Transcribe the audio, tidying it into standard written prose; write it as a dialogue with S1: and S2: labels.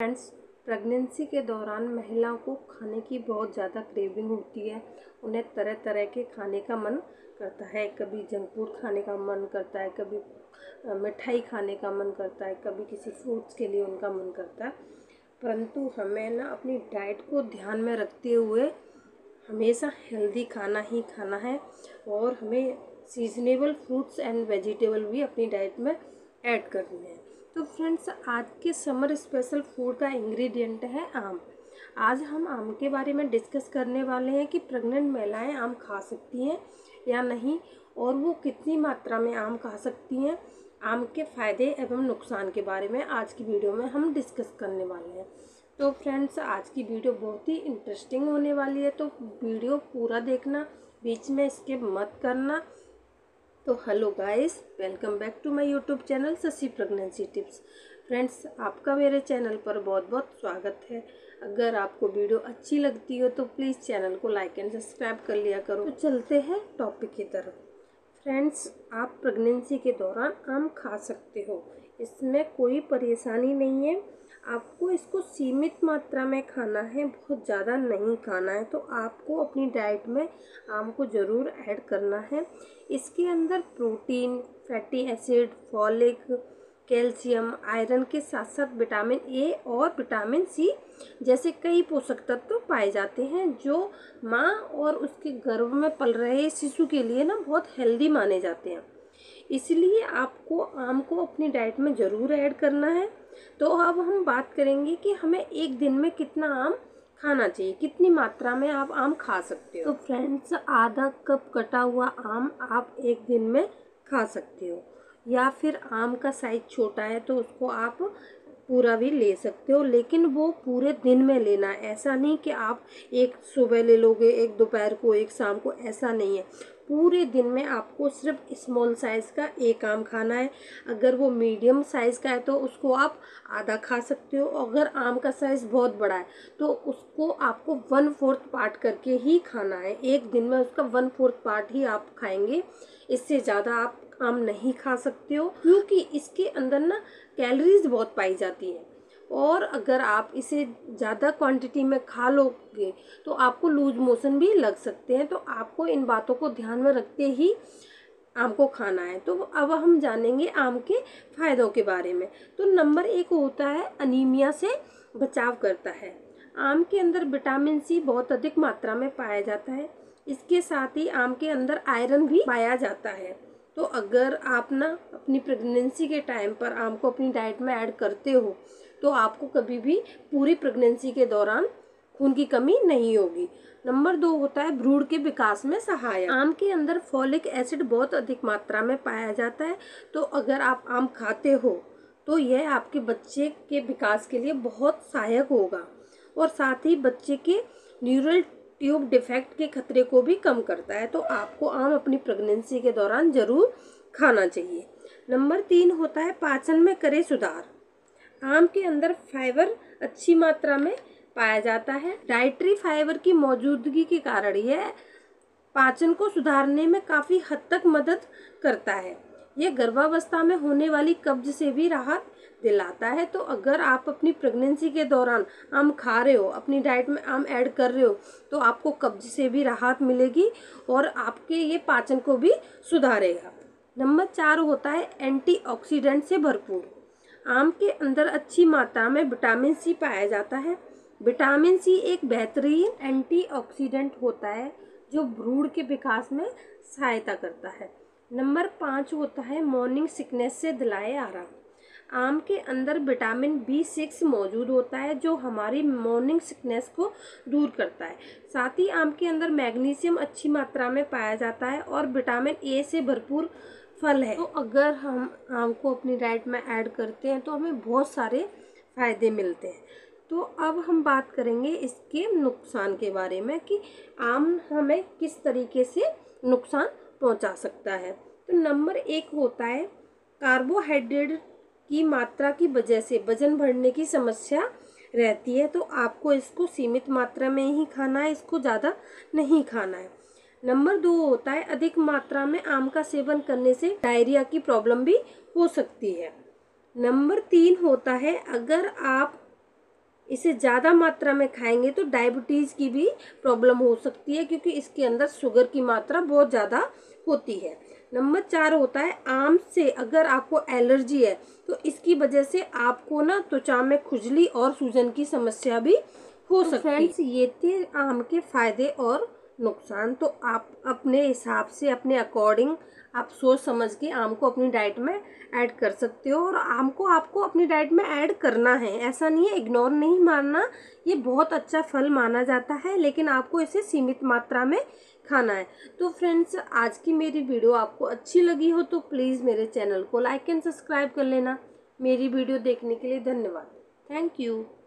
S1: Friends, pregnancy के दौरान महिलाओं को खाने की बहुत ज़्यादा क्रेविंग होती है। उन्हें तरह तरह के खाने का मन करता है। कभी जंक फूड खाने का मन करता है, कभी मिठाई खाने का मन करता है, कभी किसी फ्रूट्स के लिए उनका मन करता है। परंतु हमें ना अपनी डाइट को ध्यान में रखते हुए हमेशा हेल्दी खाना ही खाना है और हमें सीजनेबल फ्रूट्स एंड वेजिटेबल भी अपनी डाइट में ऐड करनी है। तो फ्रेंड्स, आज के समर स्पेशल फूड का इंग्रेडिएंट है आम। आज हम आम के बारे में डिस्कस करने वाले हैं कि प्रेग्नेंट महिलाएं आम खा सकती हैं या नहीं, और वो कितनी मात्रा में आम खा सकती हैं। आम के फ़ायदे एवं नुकसान के बारे में आज की वीडियो में हम डिस्कस करने वाले हैं। तो फ्रेंड्स, आज की वीडियो बहुत ही इंटरेस्टिंग होने वाली है, तो वीडियो पूरा देखना, बीच में स्किप मत करना। तो hello guys, welcome back to my YouTube channel Shashi pregnancy tips. Friends, आपका मेरे चैनल पर बहुत बहुत स्वागत है। अगर आपको वीडियो अच्छी लगती हो तो प्लीज़ चैनल को लाइक एंड सब्सक्राइब कर लिया करो। तो चलते हैं टॉपिक की तरफ। फ्रेंड्स, आप प्रेगनेंसी के दौरान आम खा सकते हो, इसमें कोई परेशानी नहीं है। आपको इसको सीमित मात्रा में खाना है, बहुत ज़्यादा नहीं खाना है। तो आपको अपनी डाइट में आम को ज़रूर ऐड करना है। इसके अंदर protein, fatty acid, folic, calcium, iron के साथ साथ विटामिन ए और विटामिन सी जैसे कई पोषक तत्व पाए जाते हैं, जो माँ और उसके गर्भ में पल रहे शिशु के लिए ना बहुत हेल्दी माने जाते हैं। इसलिए आपको आम को अपनी डाइट में ज़रूर ऐड करना है। तो अब हम बात करेंगे कि हमें एक दिन में कितना आम खाना चाहिए, कितनी मात्रा में आप आम खा सकते हो। तो फ्रेंड्स, आधा कप कटा हुआ आम आप एक दिन में खा सकते हो, या फिर आम का साइज छोटा है तो उसको आप पूरा भी ले सकते हो, लेकिन वो पूरे दिन में लेना है। ऐसा नहीं कि आप एक सुबह ले लोगे, एक दोपहर को, एक शाम को, ऐसा नहीं है। पूरे दिन में आपको सिर्फ स्मॉल साइज़ का एक आम खाना है। अगर वो मीडियम साइज़ का है तो उसको आप आधा खा सकते हो। अगर आम का साइज़ बहुत बड़ा है तो उसको आपको 1/4 पार्ट करके ही खाना है। एक दिन में उसका 1/4 पार्ट ही आप खाएंगे, इससे ज़्यादा आप आम नहीं खा सकते हो, क्योंकि इसके अंदर ना कैलोरीज बहुत पाई जाती है। और अगर आप इसे ज़्यादा क्वांटिटी में खा लोगे तो आपको लूज मोशन भी लग सकते हैं। तो आपको इन बातों को ध्यान में रखते ही आम को खाना है। तो अब हम जानेंगे आम के फायदों के बारे में। तो नंबर 1 होता है अनीमिया से बचाव करता है। आम के अंदर विटामिन सी बहुत अधिक मात्रा में पाया जाता है। इसके साथ ही आम के अंदर आयरन भी पाया जाता है। तो अगर आप ना अपनी प्रेगनेंसी के टाइम पर आम को अपनी डाइट में ऐड करते हो तो आपको कभी भी पूरी प्रेगनेंसी के दौरान खून की कमी नहीं होगी। नंबर 2 होता है भ्रूण के विकास में सहायक। आम के अंदर फॉलिक एसिड बहुत अधिक मात्रा में पाया जाता है। तो अगर आप आम खाते हो तो यह आपके बच्चे के विकास के लिए बहुत सहायक होगा, और साथ ही बच्चे के न्यूरल ट्यूब डिफेक्ट के खतरे को भी कम करता है। तो आपको आम अपनी प्रेगनेंसी के दौरान ज़रूर खाना चाहिए। नंबर 3 होता है पाचन में करे सुधार। आम के अंदर फाइबर अच्छी मात्रा में पाया जाता है। डाइटरी फाइबर की मौजूदगी के कारण यह पाचन को सुधारने में काफ़ी हद तक मदद करता है। यह गर्भावस्था में होने वाली कब्ज से भी राहत दिलाता है। तो अगर आप अपनी प्रेगनेंसी के दौरान आम खा रहे हो, अपनी डाइट में आम ऐड कर रहे हो, तो आपको कब्ज से भी राहत मिलेगी और आपके ये पाचन को भी सुधारेगा। नंबर 4 होता है एंटीऑक्सीडेंट से भरपूर। आम के अंदर अच्छी मात्रा में विटामिन सी पाया जाता है। विटामिन सी एक बेहतरीन एंटीऑक्सीडेंट होता है जो भ्रूण के विकास में सहायता करता है। नंबर 5 होता है मॉर्निंग सिकनेस से दिलाए आराम। आम के अंदर विटामिन B6 मौजूद होता है जो हमारी मॉर्निंग सिकनेस को दूर करता है। साथ ही आम के अंदर मैग्नीशियम अच्छी मात्रा में पाया जाता है और विटामिन ए से भरपूर फल है। तो अगर हम आम को अपनी डाइट में ऐड करते हैं तो हमें बहुत सारे फायदे मिलते हैं। तो अब हम बात करेंगे इसके नुकसान के बारे में कि आम हमें किस तरीके से नुकसान पहुंचा सकता है। तो नंबर 1 होता है कार्बोहाइड्रेट की मात्रा की वजह से वजन बढ़ने की समस्या रहती है। तो आपको इसको सीमित मात्रा में ही खाना है, इसको ज़्यादा नहीं खाना है। नंबर 2 होता है अधिक मात्रा में आम का सेवन करने से डायरिया की प्रॉब्लम भी हो सकती है। नंबर 3 होता है अगर आप इसे ज़्यादा मात्रा में खाएंगे तो डायबिटीज़ की भी प्रॉब्लम हो सकती है, क्योंकि इसके अंदर शुगर की मात्रा बहुत ज़्यादा होती है। नंबर 4 होता है आम से अगर आपको एलर्जी है तो इसकी वजह से आपको ना त्वचा में खुजली और सूजन की समस्या भी हो सकती है। फ्रेंड्स, ये थे आम के फायदे और नुकसान। तो आप अपने हिसाब से, अपने अकॉर्डिंग आप सोच समझ के आम को अपनी डाइट में ऐड कर सकते हो। और आम को आपको अपनी डाइट में ऐड करना है, ऐसा नहीं है, इग्नोर नहीं मानना। ये बहुत अच्छा फल माना जाता है, लेकिन आपको इसे सीमित मात्रा में खाना है। तो फ्रेंड्स, आज की मेरी वीडियो आपको अच्छी लगी हो तो प्लीज़ मेरे चैनल को लाइक एंड सब्सक्राइब कर लेना। मेरी वीडियो देखने के लिए धन्यवाद। Thank you.